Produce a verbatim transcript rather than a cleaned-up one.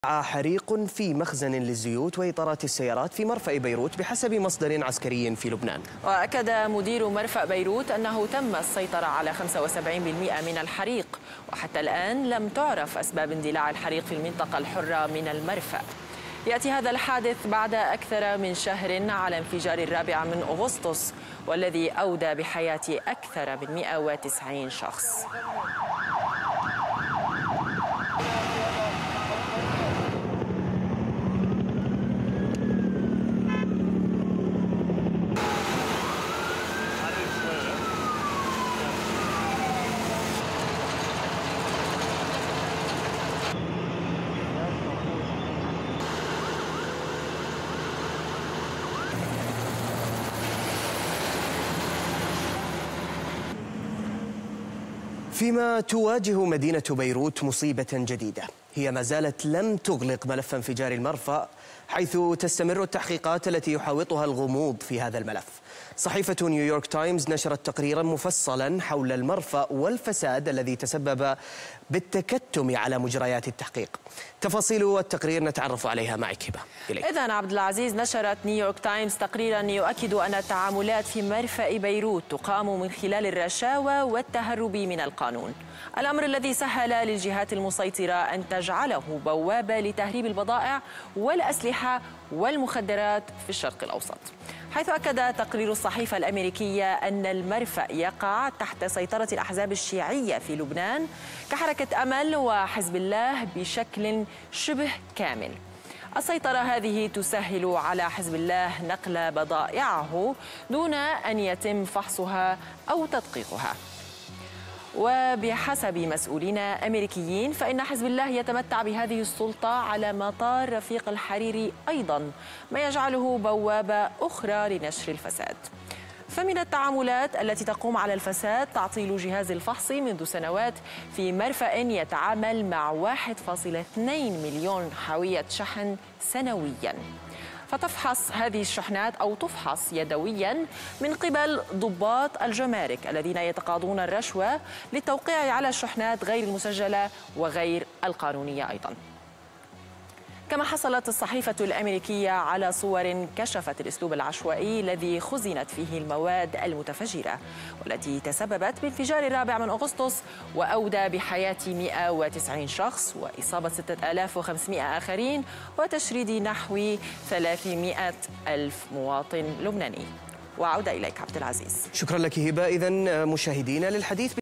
حريق في مخزن للزيوت وإطارات السيارات في مرفأ بيروت بحسب مصدر عسكري في لبنان. وأكد مدير مرفأ بيروت أنه تم السيطرة على خمسة وسبعين بالمئة من الحريق، وحتى الآن لم تعرف أسباب اندلاع الحريق في المنطقة الحرة من المرفأ. يأتي هذا الحادث بعد أكثر من شهر على انفجار الرابع من أغسطس، والذي أودى بحياة أكثر من مئة وتسعين شخص. فيما تواجه مدينة بيروت مصيبة جديدة، هي ما زالت لم تغلق ملف انفجار المرفأ، حيث تستمر التحقيقات التي يحاوطها الغموض في هذا الملف. صحيفة نيويورك تايمز نشرت تقريرا مفصلا حول المرفأ والفساد الذي تسبب بالتكتم على مجريات التحقيق. تفاصيل التقرير نتعرف عليها معك هبة. إذن عبد العزيز، نشرت نيويورك تايمز تقريرا يؤكد أن التعاملات في مرفأ بيروت تقام من خلال الرشاوى والتهرب من القانون، الأمر الذي سهل للجهات المسيطرة أن تجعله بوابة لتهريب البضائع والأسلحة والمخدرات في الشرق الأوسط. حيث أكد تقرير الصحيفة الأمريكية أن المرفأ يقع تحت سيطرة الأحزاب الشيعية في لبنان كحركة أمل وحزب الله بشكل شبه كامل. السيطرة هذه تسهل على حزب الله نقل بضائعه دون أن يتم فحصها أو تدقيقها. وبحسب مسؤولين أمريكيين فإن حزب الله يتمتع بهذه السلطة على مطار رفيق الحريري أيضا، ما يجعله بوابة أخرى لنشر الفساد. فمن التعاملات التي تقوم على الفساد تعطيل جهاز الفحص منذ سنوات في مرفأ يتعامل مع واحد فاصلة اثنين مليون حاوية شحن سنوياً، فتفحص هذه الشحنات أو تفحص يدوياً من قبل ضباط الجمارك الذين يتقاضون الرشوة للتوقيع على الشحنات غير المسجلة وغير القانونية أيضاً. كما حصلت الصحيفة الأمريكية على صور كشفت الأسلوب العشوائي الذي خزنت فيه المواد المتفجرة، والتي تسببت بانفجار الرابع من أغسطس وأودى بحياة مئة وتسعين شخص وإصابة ستة آلاف وخمسمئة آخرين وتشريد نحو ثلاثمئة ألف مواطن لبناني. وعودة إليك عبد العزيز. شكرا لك هبة. إذن مشاهدينا، للحديث